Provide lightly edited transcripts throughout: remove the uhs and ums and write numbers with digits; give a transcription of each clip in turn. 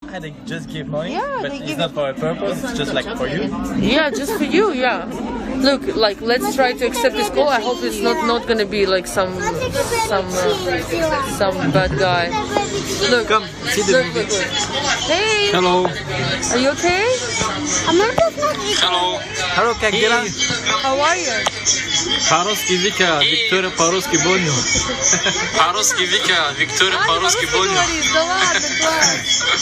And they just give money, Yeah, but they it's give not for a purpose, it's just like for you. Yeah, just for you, yeah. Look, like, let's try to accept this call. I hope it's not gonna be like some bad guy. Look, Come, see the movie. look. Hey, Hello. are you okay? Hello. Hello, как дела? How are you? По-русски Вика, Виктория по-русски Боню. По-русски Вика, Виктория по-русски Боню. Говоришь, да ладно, класс.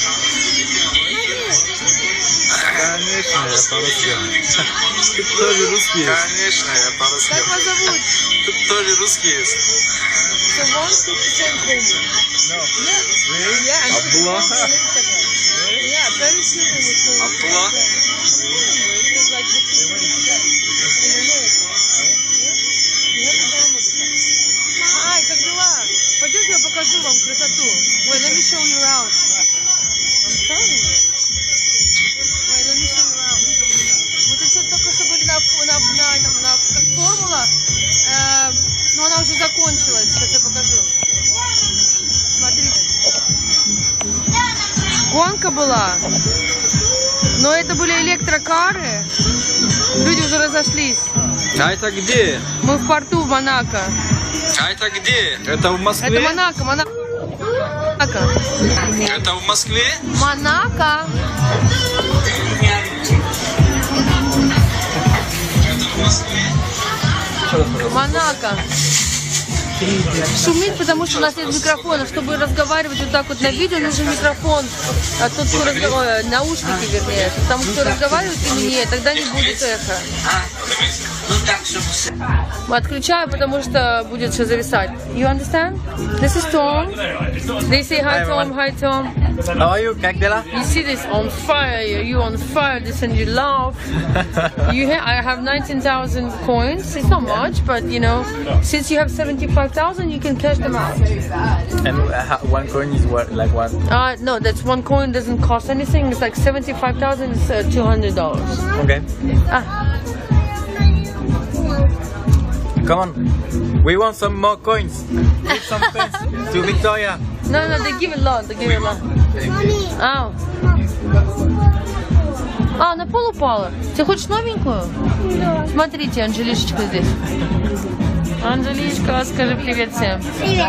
Конечно, я по-русски. Тут тоже русский есть. Конечно, я по-русски. Как вас зовут? Тут тоже русский есть. So one speak the same thing. No. Really? Yeah, and Abdullah? yeah, very simple with me. Abdullah? It's like the in America. Ай, как дела? Пойдемте я покажу вам красоту. Wait, let me show you around. I'm telling you. Wait, let me show you around. Вот эти только что были на как формула, но она уже закончилась. Сейчас я покажу. Смотрите. Гонка была, но это были электрокары. Люди уже разошлись. А это где? Мы в порту в Монако. А это где? Это в Москве? Это Монако. Это в Москве? Монако. Монако. Шумит, потому что у нас нет микрофона. Чтобы разговаривать вот так вот на видео, нужен микрофон. А тот, кто наушники, вернее. Потому что разговаривает и мне, тогда не будет эха. Отключаю, потому что будет все зависать. You understand? This is Tom. They say hi, Tom. Hi, Tom. How are you? Как дела? You see this on fire. You on fire. This and you laugh. I have 19,000 coins. It's not much, but you know, since you have 75,000, you can cash them out. And one coin is what, like what? No, that's one coin. Doesn't cost anything. It's like 75,000. It's $200. Okay. Come on. We want some more coins. Give some coins to Victoria. No, they give a lot. They give a lot. Ау. На пол упала. Ты хочешь новенькую? Да. Смотрите, Анжелишечка здесь. Анжелишка, скажи привет всем. Привет.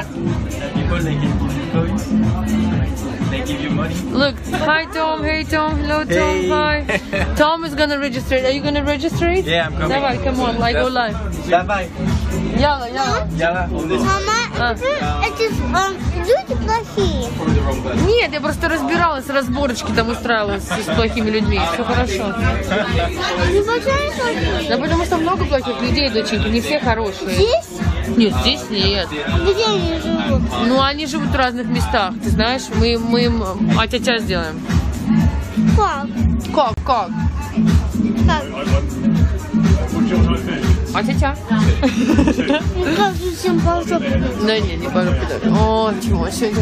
They give you money. Look, hi Tom, hey Tom, hello Tom, Hey. hi. Tom is gonna register it. Are you gonna register it? Yeah, I'm coming. Давай, come on, like go live. Давай. Яла. Мама, эти люди плохие. Нет, я просто разбиралась, разборочки там устраивалась с плохими людьми. Все хорошо. Не большая плохие. Да потому что много плохих людей, доченька, не все хорошие. Здесь? Нет, здесь нет. Где они живут? Ну, они живут в разных местах, ты знаешь, мы им а-тя-тя сделаем. Как? Как? Как? А-тя-тя. Ну как же всем по жопе? Да не по жопе даже. О, чего сегодня?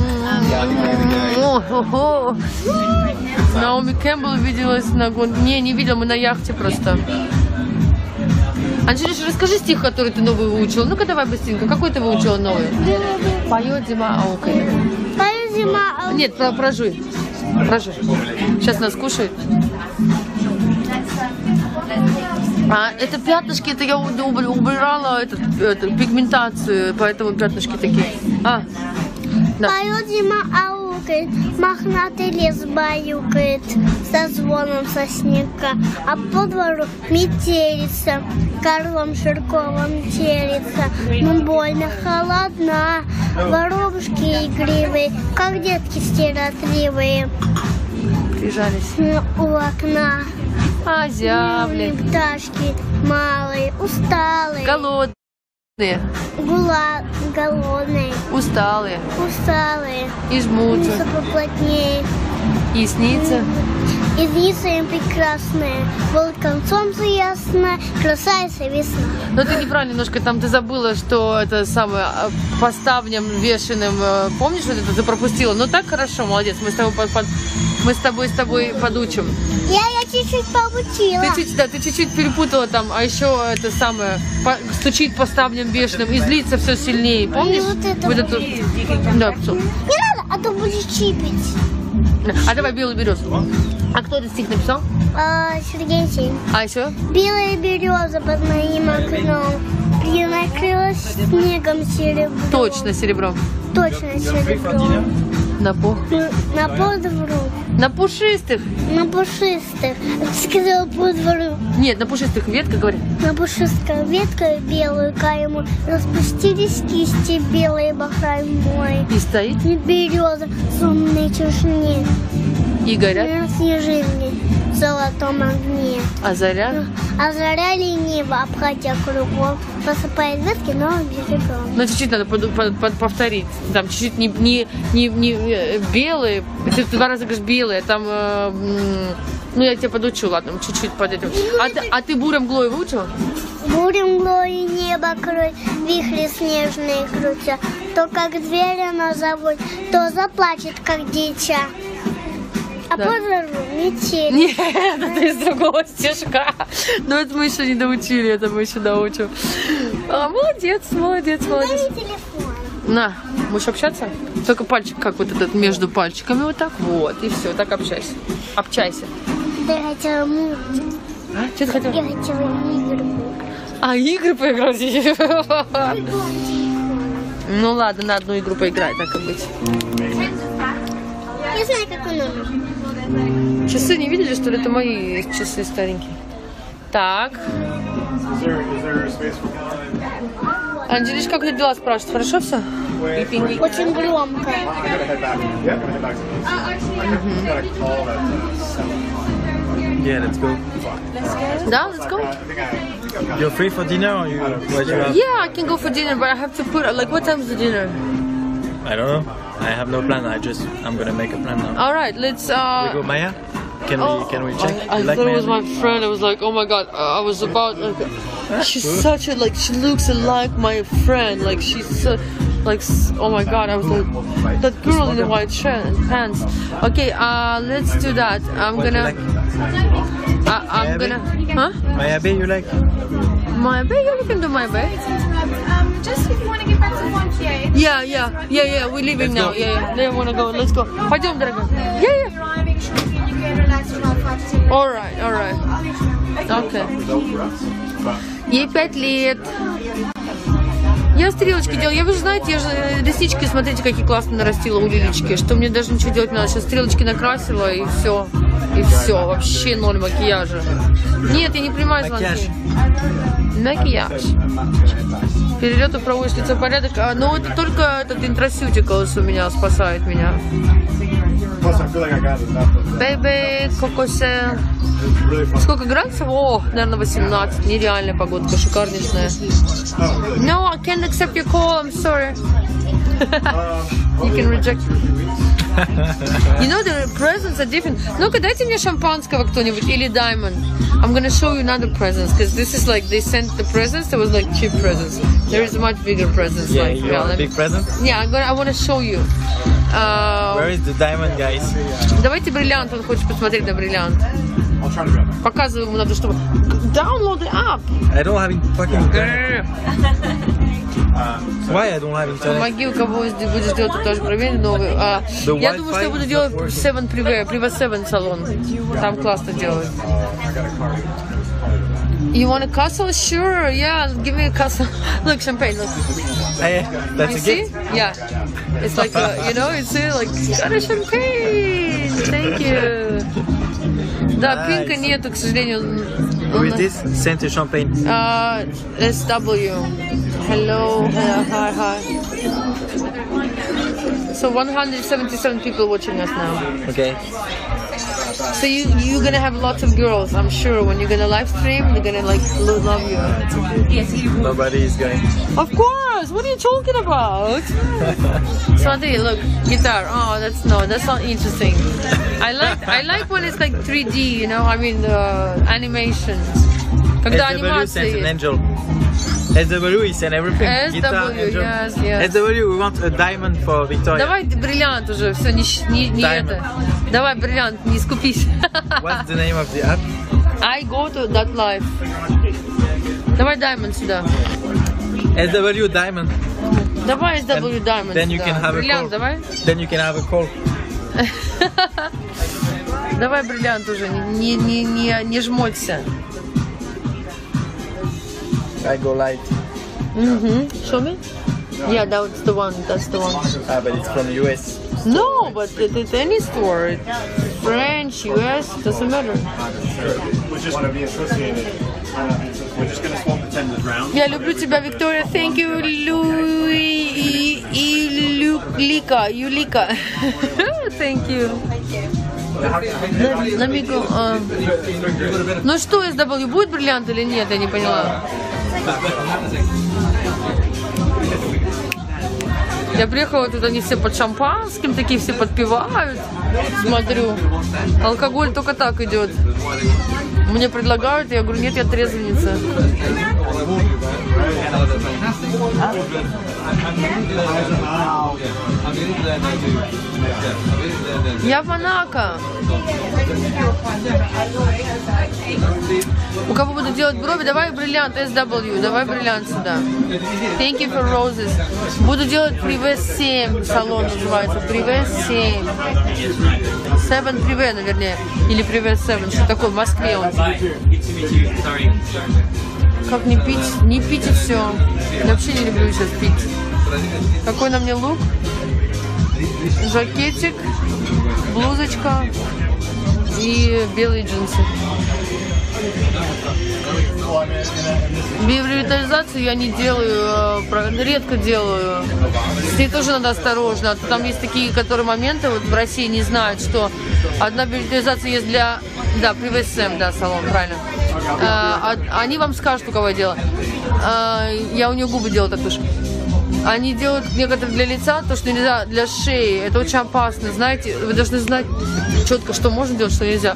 Наоми Кэмпбелл виделась на гонке. Не видела, мы на яхте просто. Анжелиш, расскажи стих, который ты новый выучила. Ну-ка давай быстренько. Какой ты выучила новый? Поет зима аукает. Поет зима аукает. Нет, прожуй. Сейчас нас кушают. Это пятнышки, это я убирала пигментацию, поэтому пятнышки такие. Да. Поет зима аукает, мохнатый лес баюкает со звоном сосняка, а по двору метелица, корлом ширковым телится, но больно холодна, воробушки игривые, как детки стеротливые, Прижались. у окна. Зябли. Пташки малые, усталые. Голодные. Голодные. Усталые. И жмутся. Снится поплотнее. И снится. И снится им прекрасная. Волком солнце ясное, красавица весна. Но ты неправильно немножко там ты забыла, что это самое по ставням вешенным. Помнишь, вот это ты пропустила? Ну так хорошо, молодец. Мы с тобой подучим. Я чуть-чуть поучила. Ты чуть-чуть перепутала там, а еще это самое стучит по ставням бешеным и злится все сильнее. Помнишь? Вот это. Да, Не надо, а то будет чипить. А давай белую березу. А кто этот стих написал? Сергей Сень. А еще? Белая береза под моим окном и накрылась снегом серебром. Точно серебром. Точно серебром. На На подвору. На пушистых. На пушистых. Сказал подвору. Нет, на пушистых ветка, говорит. На пушистой ветке белую кайму распустились кисти белые бахрай мой. И стоит. И береза в сонной тишине. И горят. На снежине в золотом огне. А заря? А заря лениво, обходя кругом, посыпает ветки новым серебром. Ну, чуть-чуть надо повторить. Там чуть-чуть не белые. Ты 2 раза говоришь белые, там... ну, я тебя подучу, ладно, чуть-чуть под этим. А ты бурем глой выучил? Бурем глой небо крой, вихри снежные крутя. То как зверя назовут, то заплачет, как дитя. А Да. подвору метель. Нет, это из другого стишка. Но это мы еще не доучили, это мы еще доучим. Молодец. Телефон. На, будешь общаться? Только пальчик, как вот этот между пальчиками, вот так. Вот, и все, так общайся. Общайся. Да я хотела мультик. А? Что ты хотела? Я хотела игры. А, игры поиграть? Ну ладно, на одну игру поиграй, так и быть. Я знаю, какой номер. Часы не видели, что ли? Это мои часы старенькие. Так. Анжелич, как у тебя дела, спрашивает? Хорошо все? Очень громко. Yeah, let's go. Да, let's go. You're free for dinner or what you have? Yeah, I can go for dinner, but I have to put, like, what time is the dinner? I don't know. I have no plan. I'm gonna make a plan now. All right, let's, We go Maya? Can we check? I You like thought it Maya? was my friend. I was like, oh my god, I was about, like, she's such a, like, she looks like my friend. Like, she's so, like, oh my god, I was like, that girl in the white shirt and pants. Okay, let's do that. I'm What you gonna, like? I'm gonna, huh? Maya Bay, you like? My bed, yeah, we can do my bed. Just if you want to get back to 1K. Yeah, we're leaving Let's now. go. Yeah, they wanna go, let's go. Пойдем, дорогая. Yeah. Driving, you can relax from 5 to 2. All right. Okay. Ей 5 лет. Я стрелочки делаю. Вы же знаете, я же реснички, смотрите, какие классно нарастила у Лилечки, что мне даже ничего делать не надо. Сейчас стрелочки накрасила и все. И все. Вообще 0 макияжа. Нет, я не принимаю звонки. Макияж. Перелеты проводишь, лицо в порядок. Но это только этот интрасютикалс у меня спасает меня. Бэйбэ, кокосе. Сколько градусов? О, наверное, 18. Нереальная погодка, шикарнейшая. No, I can't accept your call, I'm sorry. You can reject. You know, the presents are different. Ну-ка, дайте мне шампанского кто-нибудь или diamond. I'm gonna show you another presents, because this is like, they sent the presents, there was like cheap presents. There is much bigger presents. Yeah, like, you want a let me- big present? Yeah, I want to show you. Where is the diamond, guys? Давайте бриллиант, он хочет посмотреть на бриллиант. Показываю ему, надо, чтобы... Download the app. I don't have fucking internet. Why I don't have internet? Помоги, у кого будешь делать тоже проверь новый. Я думаю, что я буду делать 7 Priva 7 салон. Там классно делают. You want a castle? Sure, yeah, give me a castle. Look, champagne, look. Hey, that's You a see? gift? Yeah. It's like, you know, it's like, got a champagne. Thank you. Да, Nice. пинка нету, к сожалению. Who is this? Scented champagne. SW. Hello. Hi. So 177 people watching us now. Okay. So you're gonna have lots of girls, I'm sure. When you're gonna live stream, they're gonna like love you. Nobody is going. Of course. What are you talking about? Смотри, look, guitar. Oh, that's not interesting. I like when it's like 3D, you know. I mean, animations. Когда SW анимация sent an есть. angel. SW is sent everything. Guitar, SW, angel. yes. SW, we want a diamond for Victoria. Давай бриллиант уже, все, не Diamond. это. Давай бриллиант, не скупись. What's the name of the app? I go to that life. Давай Diamond сюда. SW diamond. Давай SW Diamond Then you сюда. can have a Бриллиант, call. давай. Then you can have a call. Давай бриллиант уже, не жмоться. I go light. Show me? Yeah, that's the one. That's the one. Ah, but it's from US. No, but it's any store. French, US, doesn't matter. We're just going to be associated. We're just going to swap the tenders round. Я люблю тебя, Виктория. Thank you, Юлика. Thank you. Let me go. Ну что, SW, будет бриллиант или нет? Я не поняла. Я приехала, тут они все под шампанским, такие все подпевают. Смотрю, алкоголь только так идет. Мне предлагают, я говорю, нет, я трезвенница. Я в Монако. У кого буду делать брови, давай бриллиант, SW, давай бриллиант сюда. Thank you for roses. Буду делать Привез 7, салон называется, Привез 7. 7 Привез, наверное, или Привез 7, что такое, в Москве он. Как не пить? Не пить и все. Я вообще не люблю сейчас пить. Какой на мне лук? Жакетик, блузочка и белые джинсы. Биоревитализацию я не делаю, редко делаю. С ней тоже надо осторожно. Там есть такие, которые моменты, вот в России не знают, что одна биоревитализация есть для... Да, Привез 7, да, салон, правильно. Они вам скажут, у кого я делала. Я у нее губы делала так тоже. Они делают некоторые для лица, то, что нельзя для шеи. Это очень опасно, знаете. Вы должны знать четко, что можно делать, что нельзя.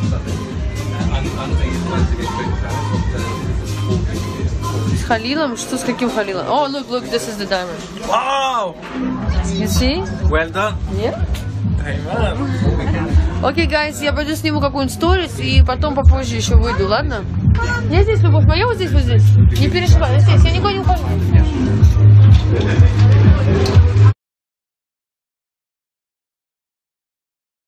С Халилом? Что с каким Халилом? Oh, look, this is the diamond. Wow! You see? Well done. Yeah? Окей, guys, я пойду сниму какую-нибудь сторис и потом попозже еще выйду, ладно? Я здесь, любовь моя, вот здесь, вот здесь. Не переживай, здесь.